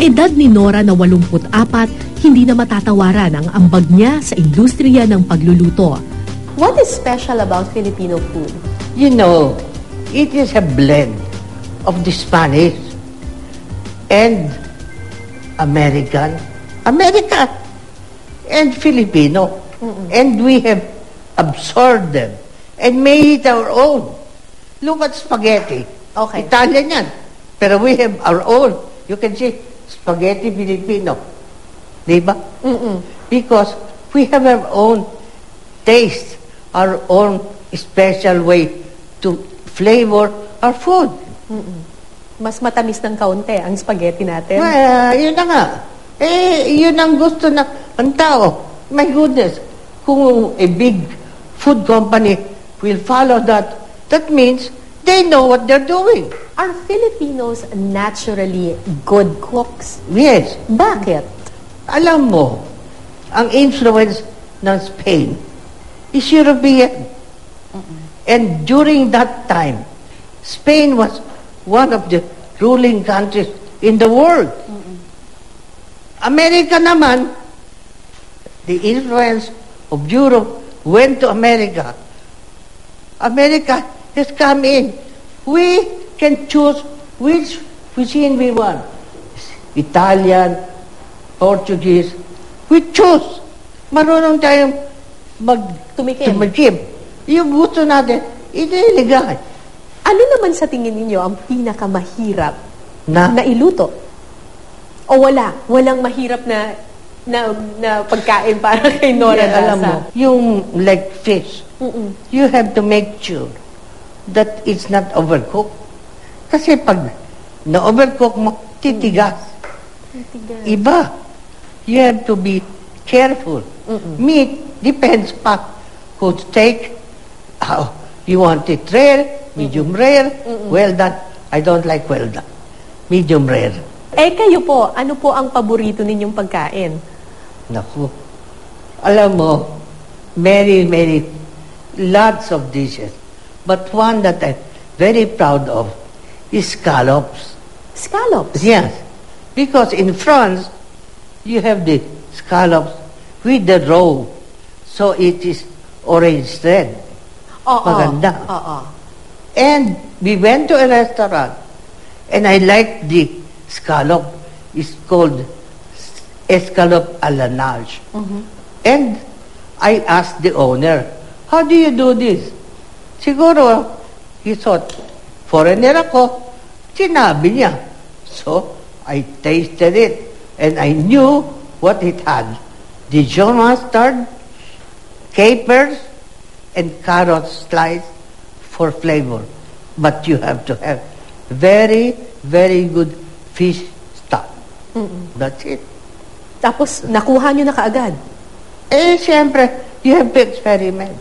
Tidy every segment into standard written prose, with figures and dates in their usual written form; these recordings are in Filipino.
edad ni Nora na 84, hindi na matatawaran ang ambag niya sa industriya ng pagluluto. What is special about Filipino food? You know, it is a blend of the Spanish and American, and Filipino. And we have absorbed them and made it our own. Look at spaghetti. Okay. Italian yan. Pero we have our own. You can see spaghetti Filipino. Diba? Because we have our own taste, our own special way to flavor our food. Mas matamis ng kaunti ang spaghetti natin. Well, yun na nga. Yun ang gusto ng tao. My goodness, kung a big food company will follow that, that means they know what they're doing. Are Filipinos naturally good cooks? Yes. Bakit? Alam mo, ang influence ng Spain is European. And during that time, Spain was one of the ruling countries in the world. America naman, the influence of Europe went to America. America has come in. We can choose which cuisine we want. Italian, Portuguese. We choose. Marunong tayong tumikim. Yung gusto natin, iniligay. Ano naman sa tingin ninyo ang pinakamahirap Na iluto? O walang mahirap na pagkain para kay Nora Daza? Alam mo, yung like fish, you have to make sure that it's not overcooked. Kasi pag na-overcook mo, titigas. Iba. You have to be careful. Meat depends pa kung steak, you want it rare, medium rare, well done. I don't like well done. Medium rare. Kayo po, ano po ang paborito ninyong pagkain? Naku. Alam mo, many, lots of dishes. But one that I'm very proud of is scallops. Scallops? Yes. Because in France, you have the scallops with the roe. So it is orange red. Maganda. And we went to a restaurant and I liked the scallop. It's called escalope à la nage. And I asked the owner, how do you do this? Siguro, he thought, foreigner ako, sinabi niya. So, I tasted it and I knew what it had. Dijon mustard, capers, and carrots sliced for flavor. But you have to have very, very good fish stock. That's it. Tapos, nakuha nyo na kaagad? Siyempre, you have to experiment.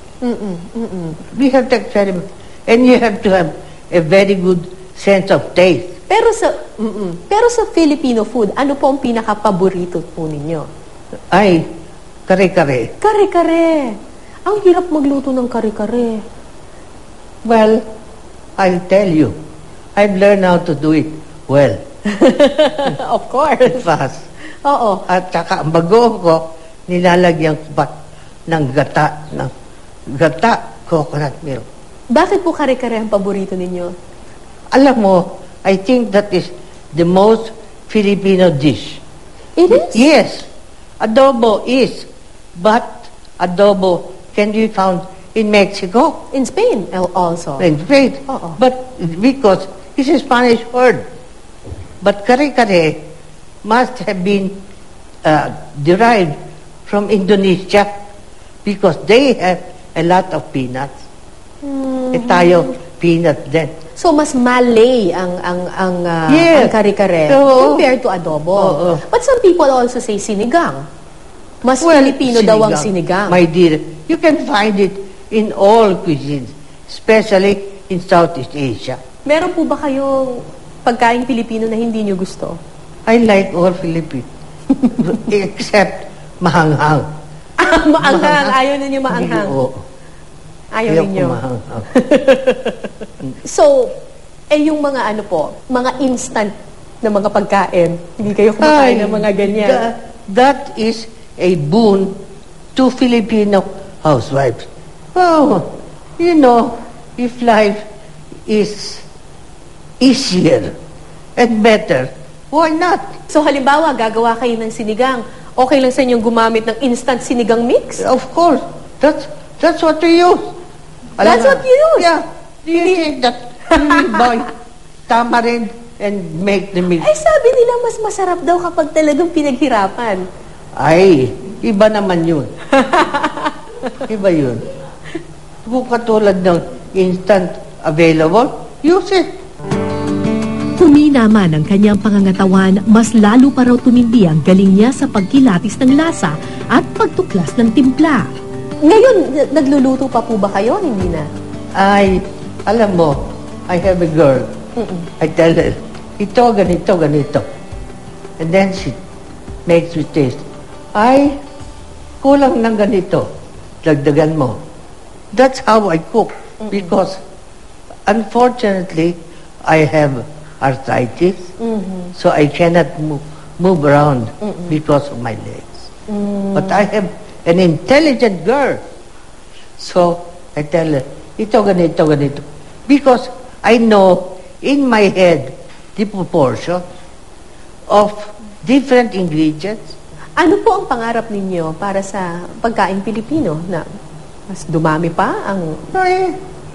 We have to experiment. And you have to have a very good sense of taste. Pero sa Filipino food, ano po ang pinaka-paborito po ninyo? Ay, kare-kare. Kare-kare. Ang hirap magluto ng kare-kare. Well, I'll tell you, I've learned how to do it well. Of course. Fast. Oo. At saka ang bagoong ko, nilalagyan ko pa ng gata, coconut milk. Bakit po kare-kare ang paborito ninyo? Alam mo, I think that is the most Filipino dish. It is? Yes. Adobo is. But adobo can be found in Mexico. In Spain also. In Spain. But because it's a Spanish word. But kare-kare must have been derived from Indonesia because they have a lot of peanuts. Tayo, peanut din. So, mas Malay ang kare-kare compared to adobo. But some people also say sinigang. Mas Filipino daw ang sinigang. My dear, you can find it in all cuisines, especially in Southeast Asia. Meron po ba kayong pagkain Pilipino na hindi nyo gusto? I like all Filipino. Except mahanghang. Maanghang. Ayaw ninyo maanghang. Ayaw ninyo. Mahanghang. So, yung mga mga instant ng mga pagkain. Hindi kayo kumakain ng mga ganyan. That is a boon to Filipino housewives. Oh, you know, if life is easier and better, why not? So halimbawa, gagawa kayo ng sinigang. Okay lang sa inyong gumamit ng instant sinigang mix? Of course. That's what we use. That's what you use? Yeah. Do you think that you buy tamarind and make the mix? Ay, sabi nila mas masarap daw kapag talagang pinaghirapan. Ay, iba naman yun. Iba yun. Kung katulad ng instant available, use it. Humina man ang kanyang pangangatawan, mas lalo pa raw tumindi ang galing niya sa pagkilatis ng lasa at pagtuklas ng timpla. Ngayon, nagluluto pa po ba kayo? Hindi na? Ay, alam mo, I have a girl. I tell her, ito, ganito, ganito. And then she makes me taste. Ay, kulang ng ganito. Dagdagan mo. That's how I cook. Because, unfortunately, I have arthritis. So I cannot move around because of my legs. But I have an intelligent girl. So I tell her, ito, ganito, ganito. Because I know in my head the proportion of different ingredients. Ano po ang pangarap ninyo para sa pagkain Pilipino na mas dumami pa ang... Ay,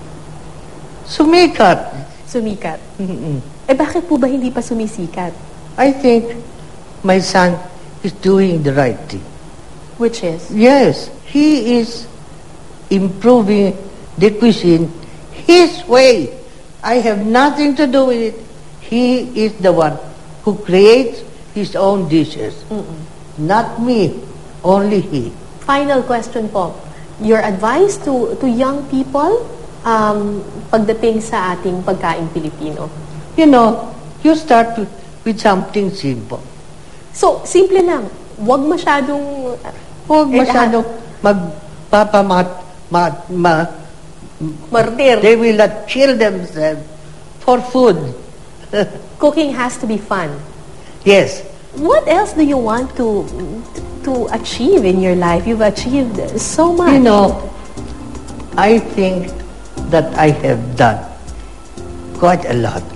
sumikat. Sumikat. Eh bakit po ba hindi pa sumisikat? I think my son is doing the right thing. Which is? Yes, he is improving the cuisine his way. I have nothing to do with it. He is the one who creates his own dishes. Not me, only he. Final question po. Your advice to young people pagdating sa ating pagkain Pilipino? You know, you start with something simple. So, simple lang. Huwag masyadong martir. They will not kill themselves for food. Cooking has to be fun. Yes. What else do you want to achieve in your life? You've achieved so much. You know, I think that I have done quite a lot.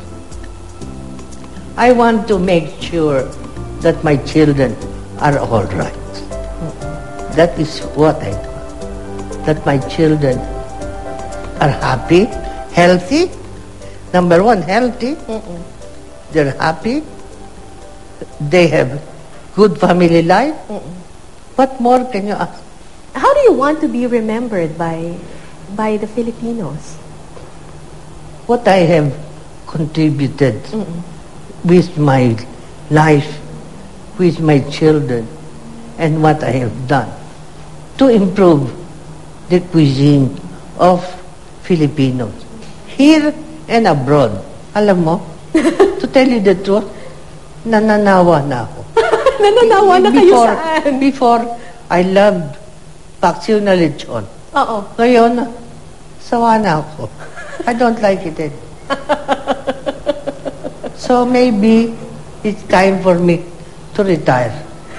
I want to make sure that my children are all right. That is what I do. That my children are happy, healthy. Number one, healthy. They're happy. They have good family life. What more can you ask? How do you want to be remembered by the Filipinos? What I have contributed with my life, with my children, and what I have done to improve the cuisine of Filipinos here and abroad. Alam mo, to tell you the truth, nananawa na ako. Nananawa na kayo saan? Before, I loved paksiw na lechon. Oo. Ngayon, sawa na ako. I don't like it anymore. So maybe it's time for me to retire.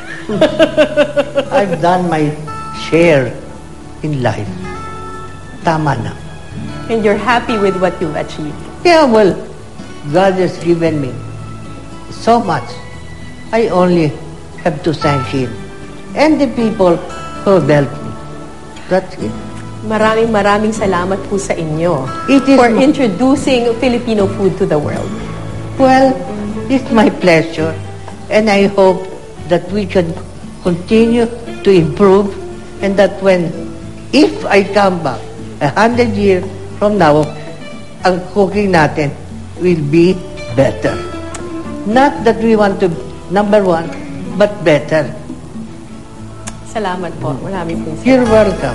I've done my share in life. Tama na. And you're happy with what you've achieved? Yeah, well, God has given me so much. I only have to thank Him and the people who have helped me. That's it. Maraming salamat po sa inyo It is for introducing Filipino food to the world. Well, it's my pleasure, and I hope that we can continue to improve, and that if I come back 100 years from now, ang cooking natin will be better. Not that we want to number one, but better. Salamat po. Maraming po. You're welcome.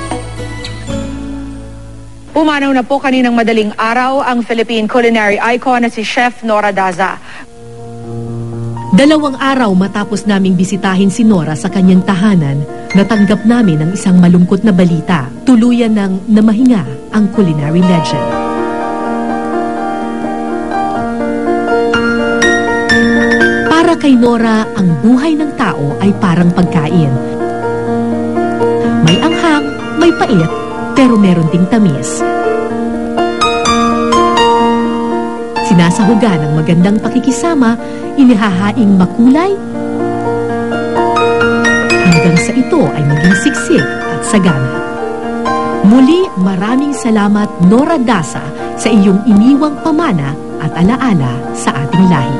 Pumanaw na po kaninang madaling araw ang Philippine culinary icon na si Chef Nora Daza. 2 araw matapos naming bisitahin si Nora sa kanyang tahanan, natanggap namin ang isang malungkot na balita. Tuluyan ng namahinga ang culinary legend. kay Nora, ang buhay ng tao ay parang pagkain. May anghang, may pait, pero meron ding tamis. Sinasahugan ng magandang pakikisama, inihahaing makulay, hanggang sa ito ay maging siksik at sagana. Muli, maraming salamat Nora Daza sa iyong iniwang pamana at alaala sa ating lahi.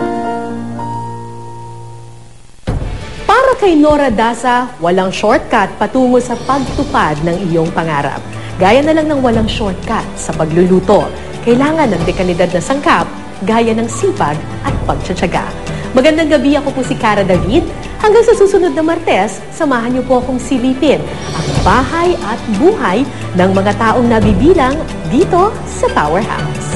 Para kay Nora Daza, walang shortcut patungo sa pagtupad ng iyong pangarap. Gaya na lang ng walang shortcut sa pagluluto. Kailangan ng dekalidad na sangkap, gaya ng sipag at pagtsatsaga. Magandang gabi, ako po si Cara David. Hanggang sa susunod na Martes, samahan niyo po akong silipin ang bahay at buhay ng mga taong nabibilang dito sa Powerhouse.